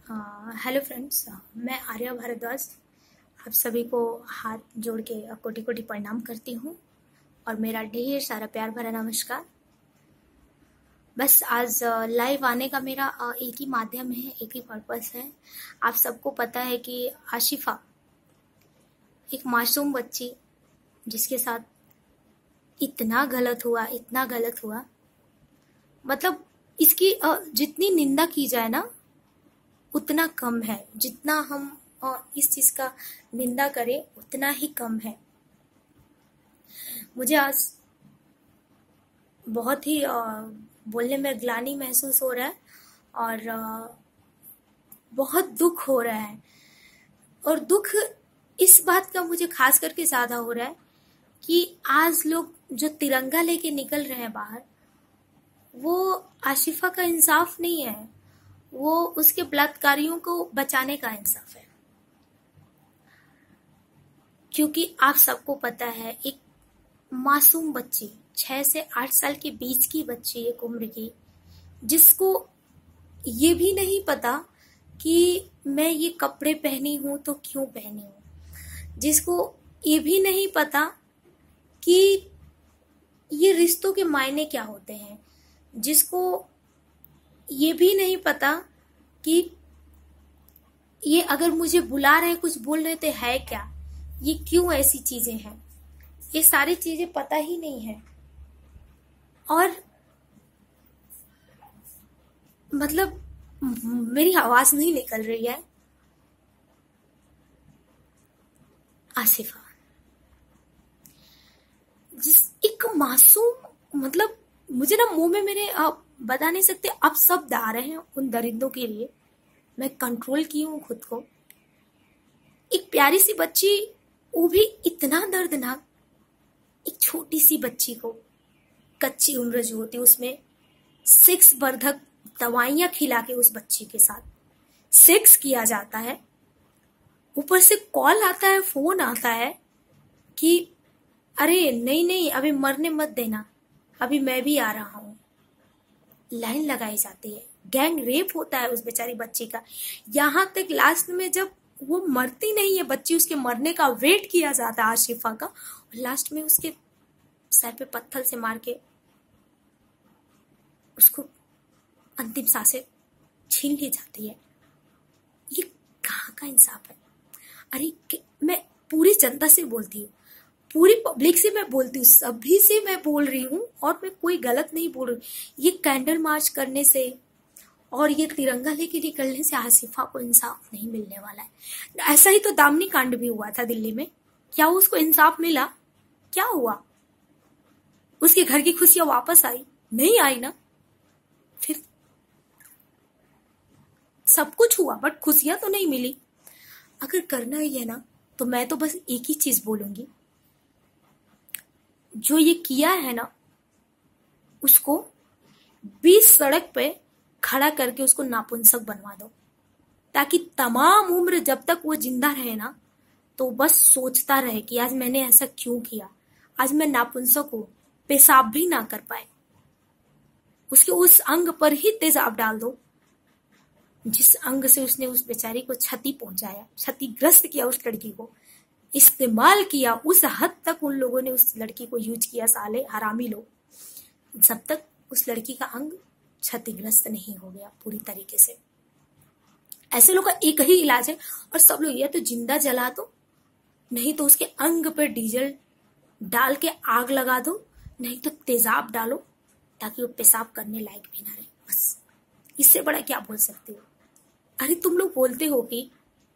Hello friends. मैं आर्या भारद्वाज आप सभी को हाथ जोड़ के कोटि कोटि प्रणाम करती हूँ और मेरा ढेर सारा प्यार भरा नमस्कार। बस आज लाइव आने का मेरा एक ही माध्यम है, एक ही पर्पस है। आप सबको पता है कि आशिफा एक मासूम बच्ची जिसके साथ इतना गलत हुआ, इतना गलत हुआ, मतलब इसकी जितनी निंदा की जाए ना उतना कम है। जितना हम इस चीज का निंदा करें उतना ही कम है। मुझे आज बहुत ही बोलने में ग्लानि महसूस हो रहा है और बहुत दुख हो रहा है। और दुख इस बात का मुझे खास करके ज्यादा हो रहा है कि आज लोग जो तिरंगा लेके निकल रहे हैं बाहर, वो आशिफा का इंसाफ नहीं है, वो उसके बलात्कारियों को बचाने का इंसाफ है। क्योंकि आप सबको पता है एक मासूम बच्ची 6 से 8 साल के बीच की बच्ची, एक उम्र की, जिसको ये भी नहीं पता कि मैं ये कपड़े पहनी हूं तो क्यों पहनी हूं, जिसको ये भी नहीं पता कि ये रिश्तों के मायने क्या होते हैं, जिसको ये भी नहीं पता कि ये अगर मुझे बुला रहे, कुछ बोल रहे थे, है क्या, ये क्यों ऐसी चीजें हैं, ये सारी चीजें पता ही नहीं है। और मतलब मेरी आवाज नहीं निकल रही है। आसिफा जिस एक मासूम, मतलब मुझे ना मुंह में मेरे बता नहीं सकते, अब शब्द आ रहे हैं उन दरिंदों के लिए। मैं कंट्रोल की हूं खुद को। एक प्यारी सी बच्ची, वो भी इतना दर्दनाक, एक छोटी सी बच्ची को, कच्ची उम्र जो होती है उसमें सेक्स वर्धक दवाइयां खिला के उस बच्ची के साथ सेक्स किया जाता है। ऊपर से कॉल आता है, फोन आता है कि अरे नहीं नहीं अभी मरने मत देना, अभी मैं भी आ रहा हूं। लाइन लगाई जाती है, गैंग रेप होता है उस बेचारी बच्ची का। यहां तक लास्ट में जब वो मरती नहीं है बच्ची, उसके मरने का वेट किया जाता है आशिफा का, और लास्ट में उसके सर पे पत्थर से मार के उसको अंतिम सांसें छीन ली जाती है। ये कहाँ का इंसाफ है? अरे मैं पूरी जनता से बोलती हूँ, पूरी पब्लिक से मैं बोलती हूँ, सभी से मैं बोल रही हूँ, और मैं कोई गलत नहीं बोल रही। ये कैंडल मार्च करने से और ये तिरंगा लेके निकलने से आसिफा को इंसाफ नहीं मिलने वाला है। ऐसा ही तो दामनी कांड भी हुआ था दिल्ली में। क्या उसको इंसाफ मिला? क्या हुआ? उसके घर की खुशियां वापस आई? नहीं आई ना। फिर सब कुछ हुआ बट खुशियां तो नहीं मिली। अगर करना ही है ना तो मैं तो बस एक ही चीज बोलूंगी, जो ये किया है ना उसको 20 सड़क पे खड़ा करके उसको नापुंसक बनवा दो, ताकि तमाम उम्र जब तक वो जिंदा रहे ना तो बस सोचता रहे कि आज मैंने ऐसा क्यों किया, आज मैं नापुंसक हूं, पेशाब भी ना कर पाए। उसके उस अंग पर ही तेजाब डाल दो जिस अंग से उसने उस बेचारी को क्षति पहुंचाया, क्षतिग्रस्त किया, उस लड़की को इस्तेमाल किया। उस हद तक उन लोगों ने उस लड़की को यूज किया, साले हरामी लोग, जब तक उस लड़की का अंग क्षतिग्रस्त नहीं हो गया पूरी तरीके से। ऐसे लोग का एक ही इलाज है, और सब लोग या तो जिंदा जला दो, नहीं तो उसके अंग पर डीजल डाल के आग लगा दो, नहीं तो तेजाब डालो ताकि वो पेशाब करने लायक भी ना रहे। बस इससे बड़ा क्या बोल सकते हो? अरे तुम लोग बोलते हो कि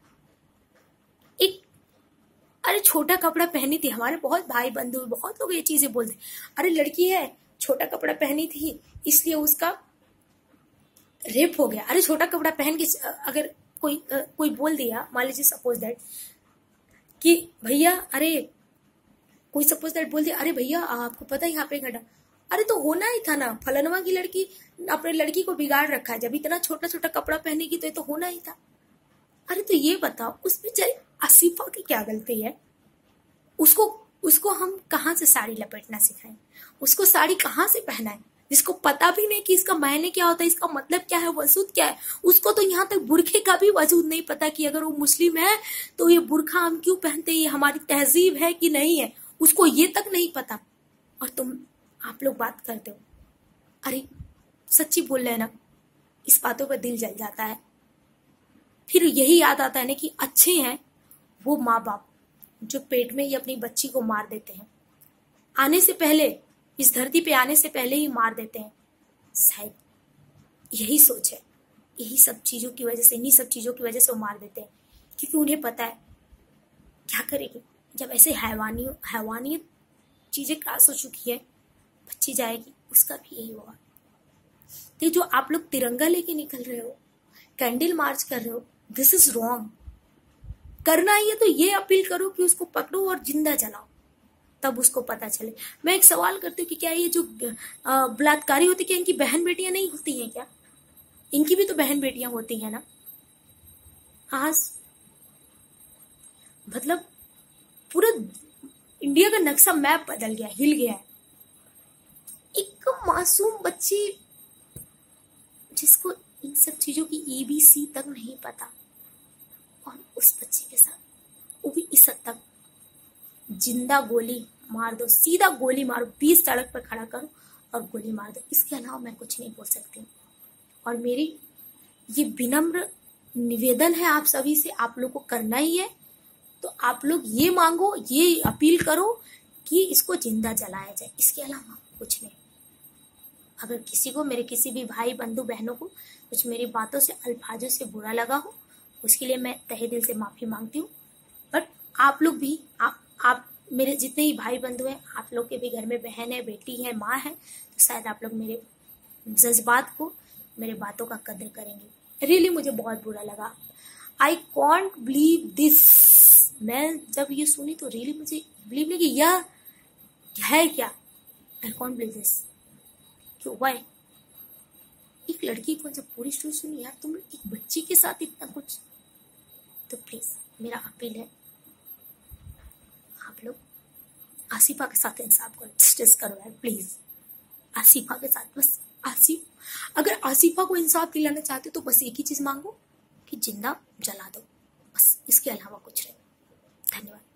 एक, अरे छोटा कपड़ा पहनी थी, हमारे बहुत भाई बंधु बहुत लोग ये चीजें बोलते, अरे लड़की है छोटा कपड़ा पहनी थी इसलिए उसका रेप हो गया। अरे छोटा कपड़ा पहन के अगर कोई बोल दिया, मान लीजिए सपोज दैट कि भैया, अरे कोई सपोज दैट बोल दिया, अरे भैया आपको पता है यहाँ पे घटा, अरे तो होना ही था ना, फलनवा की लड़की अपने लड़की को बिगाड़ रखा है, जब इतना छोटा छोटा कपड़ा पहनेगी तो ये तो होना ही था। अरे तो ये बताओ उस बेचारी आसिफा की क्या गलती है? उसको हम कहाँ से साड़ी लपेटना सिखाएं? उसको साड़ी कहाँ से पहनाएं? जिसको पता भी नहीं कि इसका मायने क्या होता है, इसका मतलब क्या है, वजूद क्या है। उसको तो यहाँ तक बुरखे का भी वजूद नहीं पता कि अगर वो मुस्लिम है तो ये बुरखा हम क्यों पहनते हैं, ये हमारी तहजीब है कि नहीं है, उसको ये तक नहीं पता। और आप लोग बात करते हो। अरे सच्ची बोल रहे हैं ना, इस बातों पर दिल जल जाता है। फिर यही याद आता है ना कि अच्छे हैं वो माँ बाप जो पेट में ही अपनी बच्ची को मार देते हैं, आने से पहले, इस धरती पे आने से पहले ही मार देते हैं। शायद यही सोच है, यही सब चीजों की वजह से, इन्हीं सब चीजों की वजह से वो मार देते हैं, क्योंकि उन्हें पता है क्या करेगी जब ऐसे हैवानियत चीजें क्रॉस हो चुकी है, बच्ची जाएगी, उसका भी यही होगा। तो जो आप लोग तिरंगा लेके निकल रहे हो, कैंडल मार्च कर रहे हो, दिस इज रॉन्ग। करना ही है तो ये अपील करो कि उसको पकड़ो और जिंदा जलाओ, तब उसको पता चले। मैं एक सवाल करती हूँ कि क्या ये जो बलात्कारी होती, क्या इनकी बहन बेटियां नहीं होती हैं क्या? इनकी भी तो बहन बेटियां होती हैं ना। आज मतलब पूरा इंडिया का नक्शा मैप बदल गया, हिल गया है। एक मासूम बच्ची जिसको इन सब चीजों की ABC तक नहीं पता, और उस बच्चे के साथ वो भी इस हद तक, जिंदा गोली मार दो, सीधा गोली मारो, 20 सड़क पर खड़ा करो और गोली मार दो। इसके अलावा मैं कुछ नहीं बोल सकती। और मेरी ये विनम्र निवेदन है आप सभी से, आप लोग को करना ही है तो आप लोग ये मांगो, ये अपील करो कि इसको जिंदा जलाया जाए, इसके अलावा कुछ नहीं। अगर किसी को, मेरे किसी भी भाई बंधु बहनों को कुछ मेरी बातों से, अल्फाजों से बुरा लगा हो, उसके लिए मैं तहे दिल से माफी मांगती हूँ। बट आप लोग भी, आप मेरे जितने ही भाई बंधु हैं, आप लोग के भी घर में बहन है, बेटी है, माँ है, तो शायद आप लोग मेरे जज्बात को, मेरे बातों का कदर करेंगे। रियली मुझे बहुत बुरा लगा। I can't believe this. मैं जब ये सुनी तो रियली मुझे बिलीव नहीं कि यह है क्या। I can't believe this. क्यों, वाई? एक लड़की को जब पूरी स्टोरी सुनी, यार तुम एक बच्ची के साथ इतना कुछ, तो प्लीज मेरा अपील है, आप लोग आसिफा के साथ इंसाफ करो, जस्टिस करो यार प्लीज। आसिफा के साथ बस, अगर आसिफा को इंसाफ दिलाना चाहते हो तो बस एक ही चीज मांगो कि जिंदा जला दो, बस, इसके अलावा कुछ नहीं। धन्यवाद।